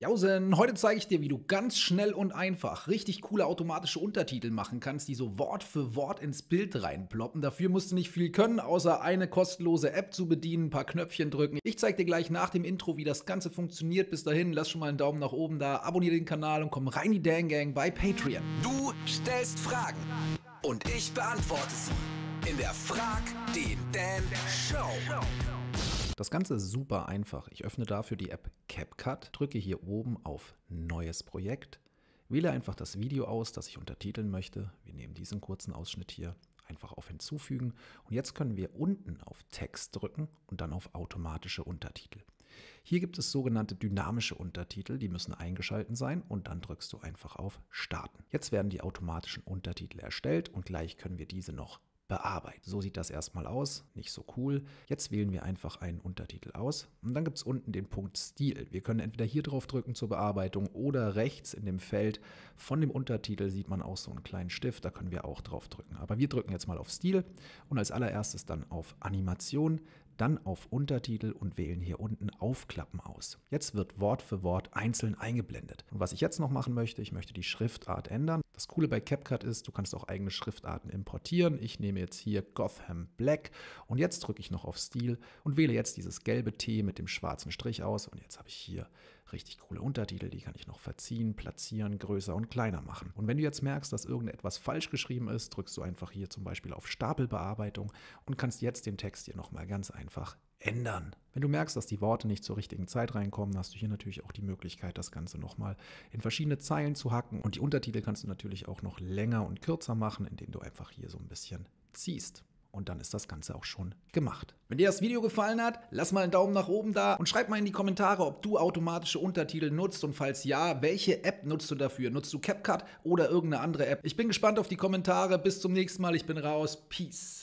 Jausen, heute zeige ich dir, wie du ganz schnell und einfach richtig coole automatische Untertitel machen kannst, die so Wort für Wort ins Bild reinploppen. Dafür musst du nicht viel können, außer eine kostenlose App zu bedienen, ein paar Knöpfchen drücken. Ich zeige dir gleich nach dem Intro, wie das Ganze funktioniert. Bis dahin, lass schon mal einen Daumen nach oben da, abonniere den Kanal und komm rein in die Dang Gang bei Patreon. Du stellst Fragen und ich beantworte sie in der Frag den Dan Show. Das Ganze ist super einfach. Ich öffne dafür die App CapCut, drücke hier oben auf Neues Projekt, wähle einfach das Video aus, das ich untertiteln möchte. Wir nehmen diesen kurzen Ausschnitt hier, einfach auf Hinzufügen. Und jetzt können wir unten auf Text drücken und dann auf automatische Untertitel. Hier gibt es sogenannte dynamische Untertitel, die müssen eingeschaltet sein und dann drückst du einfach auf Starten. Jetzt werden die automatischen Untertitel erstellt und gleich können wir diese noch bearbeiten. So sieht das erstmal aus, nicht so cool. Jetzt wählen wir einfach einen Untertitel aus und dann gibt es unten den Punkt Stil. Wir können entweder hier drauf drücken zur Bearbeitung oder rechts in dem Feld von dem Untertitel sieht man auch so einen kleinen Stift, da können wir auch drauf drücken. Aber wir drücken jetzt mal auf Stil und als allererstes dann auf Animation, dann auf Untertitel und wählen hier unten Aufklappen aus. Jetzt wird Wort für Wort einzeln eingeblendet. Und was ich jetzt noch machen möchte, ich möchte die Schriftart ändern. Das Coole bei CapCut ist, du kannst auch eigene Schriftarten importieren. Ich nehme jetzt hier Gotham Black und jetzt drücke ich noch auf Stil und wähle jetzt dieses gelbe T mit dem schwarzen Strich aus. Und jetzt habe ich hier richtig coole Untertitel, die kann ich noch verziehen, platzieren, größer und kleiner machen. Und wenn du jetzt merkst, dass irgendetwas falsch geschrieben ist, drückst du einfach hier zum Beispiel auf Stapelbearbeitung und kannst jetzt den Text hier nochmal ganz einfach ändern. Wenn du merkst, dass die Worte nicht zur richtigen Zeit reinkommen, hast du hier natürlich auch die Möglichkeit, das Ganze nochmal in verschiedene Zeilen zu hacken. Und die Untertitel kannst du natürlich auch noch länger und kürzer machen, indem du einfach hier so ein bisschen ziehst. Und dann ist das Ganze auch schon gemacht. Wenn dir das Video gefallen hat, lass mal einen Daumen nach oben da und schreib mal in die Kommentare, ob du automatische Untertitel nutzt und falls ja, welche App nutzt du dafür? Nutzt du CapCut oder irgendeine andere App? Ich bin gespannt auf die Kommentare. Bis zum nächsten Mal. Ich bin raus. Peace.